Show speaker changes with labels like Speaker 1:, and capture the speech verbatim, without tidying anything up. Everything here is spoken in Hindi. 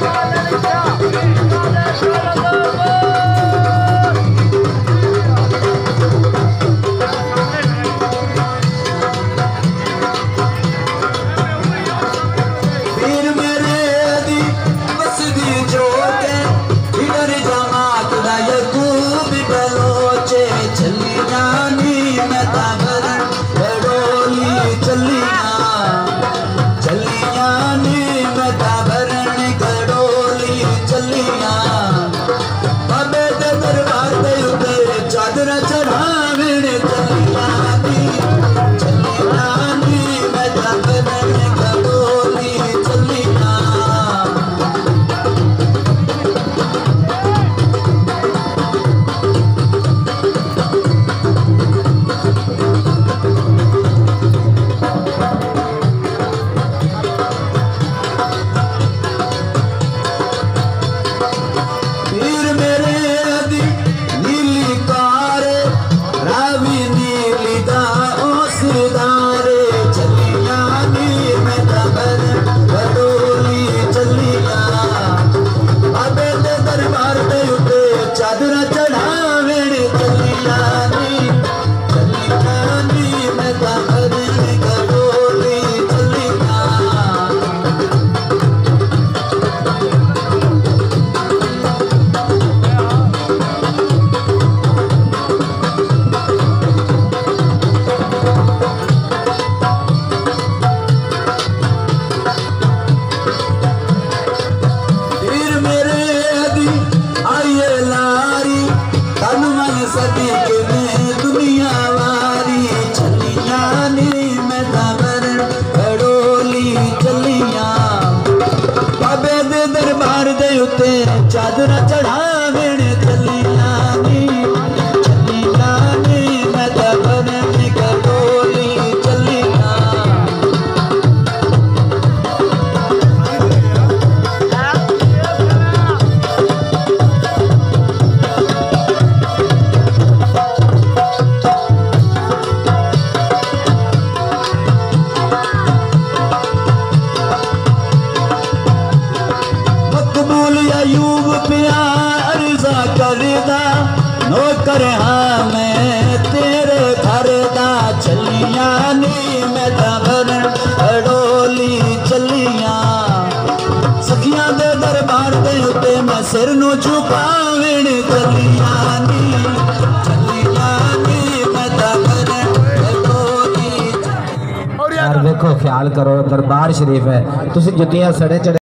Speaker 1: चादर चढ़ावेण चलिया नी चलिया नी मैं दबन निकलोली चलिया। मकबूल अयूब पिया अर्जा करदा नौकर हाँ मैं तेरे घर दा चलिया नी मैं दबन अडोली चलिया। सखियां दे दरबार दे उत्ते मैं सिर नू झुकावेण चलिया नी चलिया नी मैं दबन अडोली। यार देखो ख्याल करो दरबार शरीफ है तुसी जुतियां सड़े चढ़े